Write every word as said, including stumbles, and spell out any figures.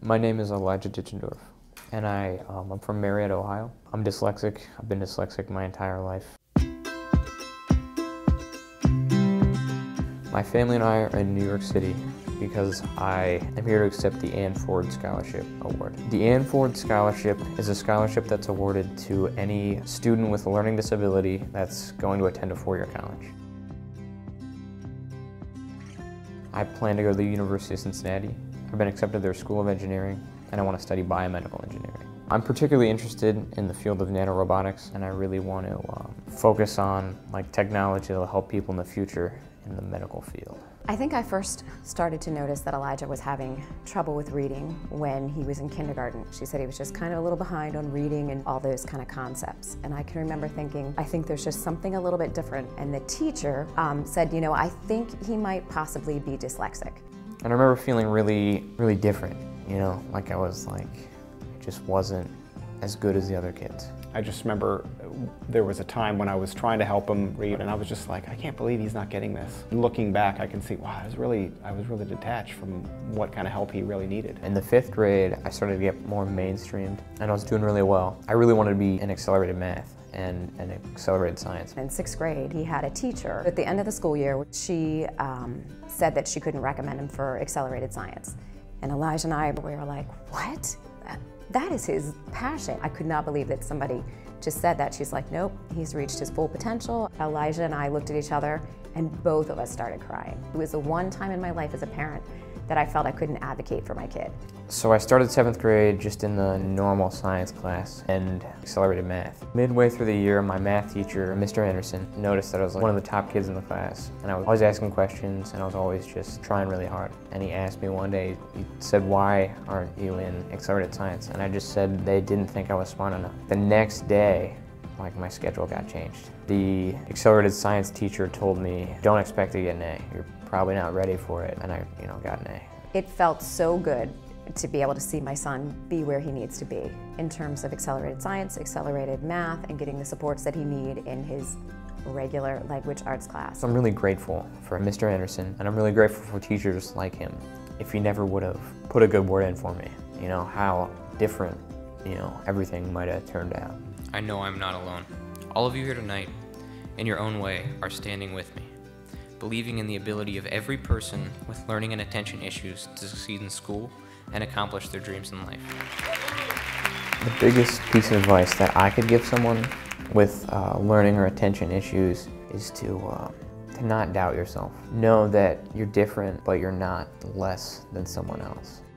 My name is Elijah Ditchendorf, and I, um, I'm from Marietta, Ohio. I'm dyslexic. I've been dyslexic my entire life. My family and I are in New York City because I am here to accept the Ann Ford Scholarship Award. The Ann Ford Scholarship is a scholarship that's awarded to any student with a learning disability that's going to attend a four-year college. I plan to go to the University of Cincinnati. I've been accepted to their School of Engineering, and I want to study biomedical engineering. I'm particularly interested in the field of nanorobotics, and I really want to um, focus on like technology that will help people in the future in the medical field. I think I first started to notice that Elijah was having trouble with reading when he was in kindergarten. She said he was just kind of a little behind on reading and all those kind of concepts. And I can remember thinking, I think there's just something a little bit different. And the teacher um, said, you know, I think he might possibly be dyslexic. And I remember feeling really, really different, you know, like I was like, just wasn't as good as the other kids. I just remember there was a time when I was trying to help him read, and I was just like, I can't believe he's not getting this. And looking back, I can see, wow, I was really, I was really detached from what kind of help he really needed. In the fifth grade, I started to get more mainstreamed, and I was doing really well. I really wanted to be in accelerated math and, and accelerated science. In sixth grade, he had a teacher. At the end of the school year, she um, said that she couldn't recommend him for accelerated science. And Elijah and I, we were like, what? That is his passion. I could not believe that somebody just said that. She's like, nope, he's reached his full potential. Elijah and I looked at each other and both of us started crying. It was the one time in my life as a parent that I felt I couldn't advocate for my kid. So I started seventh grade just in the normal science class and accelerated math. Midway through the year, my math teacher, Mister Anderson, noticed that I was like one of the top kids in the class. And I was always asking questions and I was always just trying really hard. And he asked me one day, he said, why aren't you in accelerated science? And I just said they didn't think I was smart enough. The next day, like my schedule got changed. The accelerated science teacher told me, don't expect to get an A. You're probably not ready for it. And I, you know, got an A. It felt so good to be able to see my son be where he needs to be in terms of accelerated science, accelerated math, and getting the supports that he needs in his regular language arts class. I'm really grateful for Mister Anderson, and I'm really grateful for teachers like him. If he never would have put a good word in for me, you know, how different, you know, everything might have turned out. I know I'm not alone. All of you here tonight, in your own way, are standing with me, believing in the ability of every person with learning and attention issues to succeed in school and accomplish their dreams in life. The biggest piece of advice that I could give someone with uh, learning or attention issues is to, uh, to not doubt yourself. Know that you're different, but you're not less than someone else.